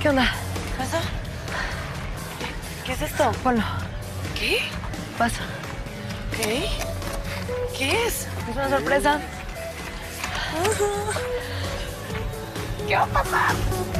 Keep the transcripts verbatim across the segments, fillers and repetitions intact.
¿Qué onda? ¿Pasa? ¿Qué es esto? Ponlo. ¿Qué? Pasa. ¿Qué? ¿Qué es? Es una sorpresa. ¿Qué va a pasar?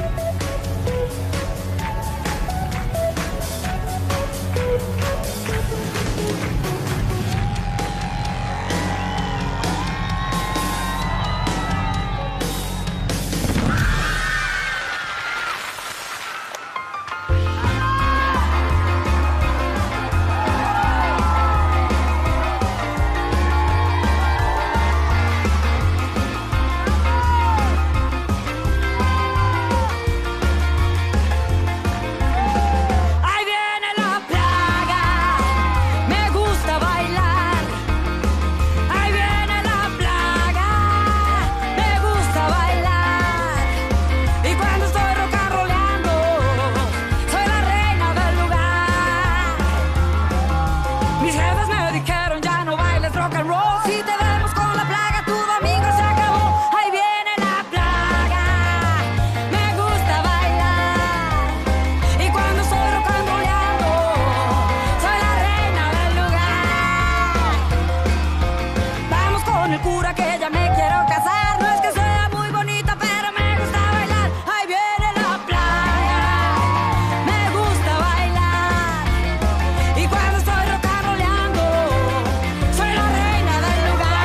El cura que ya me quiero casar. No es que sea muy bonita, pero me gusta bailar. Ahí viene la playa, me gusta bailar. Y cuando estoy rock and rollando, soy la reina del lugar.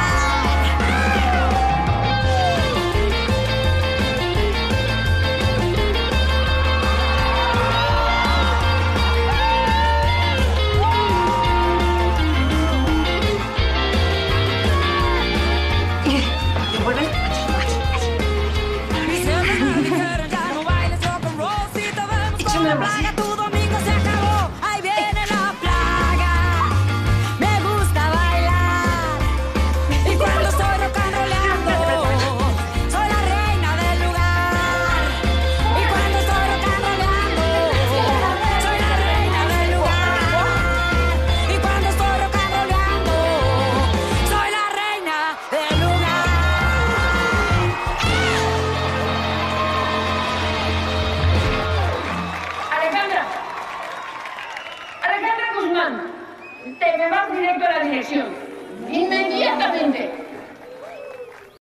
La plaga, tu domingo se acabó. Ahí viene la plaga, me gusta bailar. Y cuando estoy rock and rollando, soy la reina del lugar. Y cuando estoy rock and rollando, soy la reina del lugar. Y cuando estoy rock and rollando, soy la reina del lugar. Alejandra, Alejandra Guzmán, te me vas directo a la dirección. Inmediatamente.